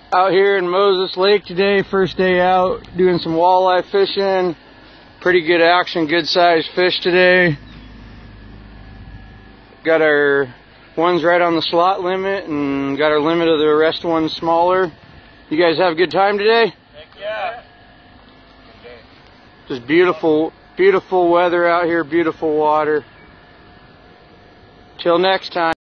Out here in Moses Lake today, first day out, doing some walleye fishing. Pretty good action, good sized fish today. Got our ones right on the slot limit and got our limit of the rest ones smaller. You guys have a good time today? Heck yeah. Just beautiful, beautiful weather out here, beautiful water. Till next time.